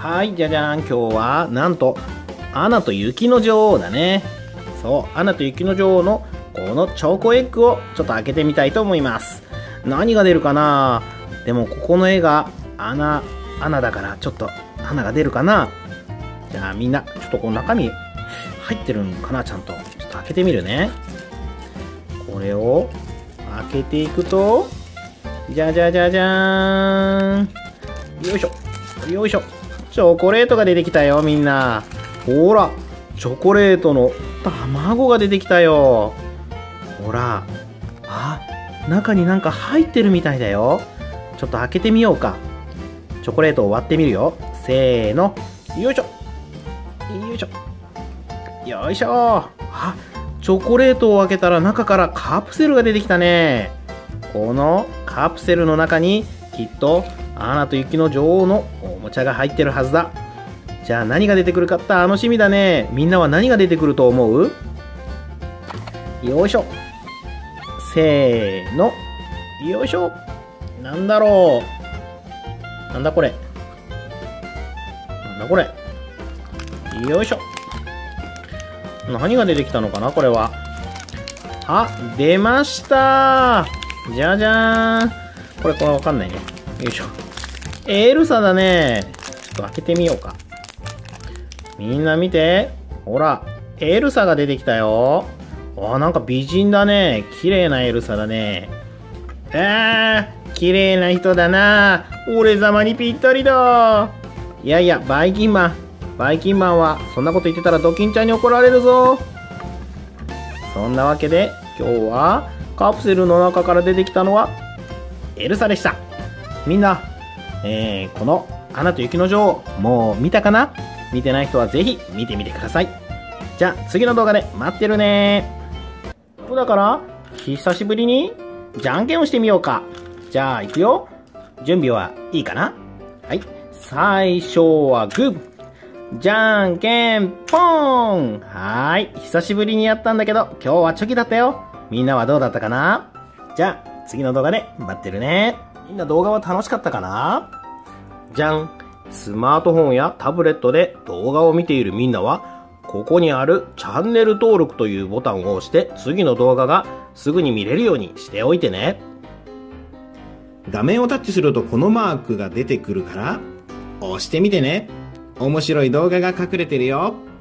はい、じゃじゃーん。今日は、なんと、アナと雪の女王だね。そう、アナと雪の女王の、このチョコエッグをちょっと開けてみたいと思います。何が出るかな？でも、ここの絵が、アナだから、ちょっと、アナが出るかな？じゃあ、みんな、ちょっとこの中身、入ってるのかな？ちゃんと。ちょっと開けてみるね。これを、開けていくと、じゃじゃじゃじゃーん。よいしょ。よいしょ。チョコレートが出てきたよ、みんな。ほら、チョコレートの卵が出てきたよ。ほら。あ、中になんか入ってるみたいだよ。ちょっと開けてみようか。チョコレートを割ってみるよ。せーの。よいしょ。よいしょ。よいしょ。あ、チョコレートを開けたら中からカプセルが出てきたね。このカプセルの中にきっとアナと雪の女王のおもちゃが入ってるはずだ。じゃあ何が出てくるか楽しみだね。みんなは何が出てくると思う？よいしょ。せーの。よいしょ。なんだろう。なんだこれ。なんだこれ。よいしょ。何が出てきたのかなこれは。あ、出ましたー。じゃじゃーん。これわかんないね。よいしょ。エルサだね。ちょっと開けてみようか。みんな見て。ほら、エルサが出てきたよ。あ、なんか美人だね。綺麗なエルサだね。綺麗な人だな。俺様にぴったりだ。いやいや、バイキンマン。バイキンマンは、そんなこと言ってたらドキンちゃんに怒られるぞ。そんなわけで、今日は、カプセルの中から出てきたのは、エルサでした。みんな、この、アナと雪の女王、もう見たかな？見てない人はぜひ見てみてください。じゃあ、次の動画で待ってるね。だから、久しぶりに、じゃんけんをしてみようか。じゃあ、いくよ。準備はいいかな？はい。最初はグー。じゃんけんぽーん。はーい。久しぶりにやったんだけど、今日はチョキだったよ。みんなはどうだったかな？じゃあ、次の動画で待ってるね。みんな動画は楽しかったかな？じゃん。スマートフォンやタブレットで動画を見ているみんなは、ここにあるチャンネル登録というボタンを押して、次の動画がすぐに見れるようにしておいてね。画面をタッチするとこのマークが出てくるから、押してみてね。面白い動画が隠れてるよ。